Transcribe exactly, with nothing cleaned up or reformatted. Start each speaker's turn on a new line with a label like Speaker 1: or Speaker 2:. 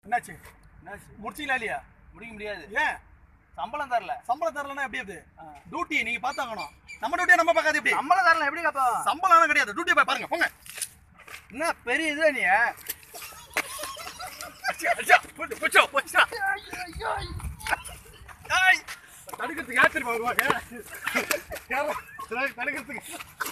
Speaker 1: என்னாச்சு முடிச்சிங்களா இல்லையா?
Speaker 2: முடிக்க முடியாது.
Speaker 1: ஏன்?
Speaker 2: சம்பளம் தரல.
Speaker 1: சம்பளம் தரலன்னா எப்படி? அது டியூட்டி நீங்க பார்த்தாங்கணும். நம்ம டியூட்டியை நம்ம பார்க்காது. எப்படி
Speaker 2: சம்பளம் தரல? எப்படி காப்பா?
Speaker 1: சம்பளம் கிடையாது, டியூட்டி போய் பாருங்க. போங்க.
Speaker 2: என்ன பெரிய இது நீ?
Speaker 1: தடுக்கிறதுக்கு யாத்திரை வருவாங்க. தடுக்கிறதுக்கு